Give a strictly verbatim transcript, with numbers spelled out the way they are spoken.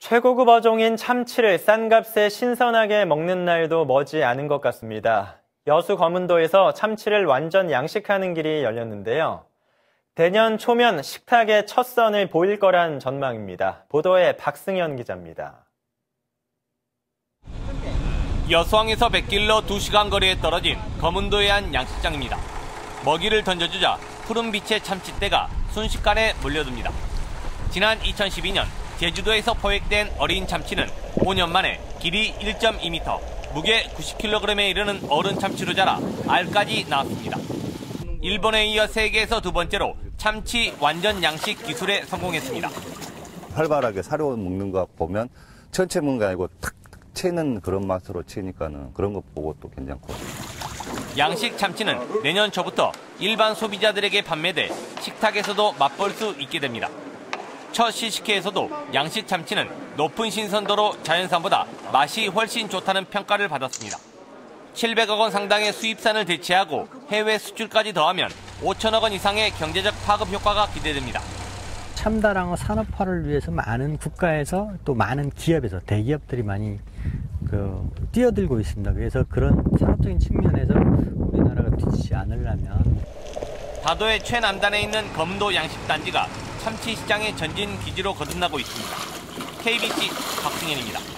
최고급 어종인 참치를 싼 값에 신선하게 먹는 날도 머지 않은 것 같습니다. 여수 거문도에서 참치를 완전 양식하는 길이 열렸는데요. 내년 초면 식탁에 첫 선을 보일 거란 전망입니다. 보도에 박승현 기자입니다. 여수항에서 백길로 두 시간 거리에 떨어진 거문도의 한 양식장입니다. 먹이를 던져주자 푸른빛의 참치떼가 순식간에 몰려듭니다. 지난 이천십이 년 제주도에서 포획된 어린 참치는 오 년 만에 길이 일 점 이 미터, 무게 구십 킬로그램에 이르는 어른 참치로 자라 알까지 나왔습니다. 일본에 이어 세계에서 두 번째로 참치 완전 양식 기술에 성공했습니다. 활발하게 사료 먹는 거 보면 전체 먹는 게 아니고 탁 채는 그런 맛으로 채니까는 그런 거 보고 또 괜찮고. 양식 참치는 내년 초부터 일반 소비자들에게 판매돼 식탁에서도 맛볼 수 있게 됩니다. 첫 시식회에서도 양식 참치는 높은 신선도로 자연산보다 맛이 훨씬 좋다는 평가를 받았습니다. 칠백억 원 상당의 수입산을 대체하고 해외 수출까지 더하면 오천억 원 이상의 경제적 파급 효과가 기대됩니다. 첨단항어 산업화를 위해서 많은 국가에서 또 많은 기업에서 대기업들이 많이 그 뛰어들고 있습니다. 그래서 그런 산업적인 측면에서 우리나라가 뒤지지 않으려면 다도의 최남단에 있는 거문도 양식단지가 참치 시장의 전진 기지로 거듭나고 있습니다. 케이비씨 박승현입니다.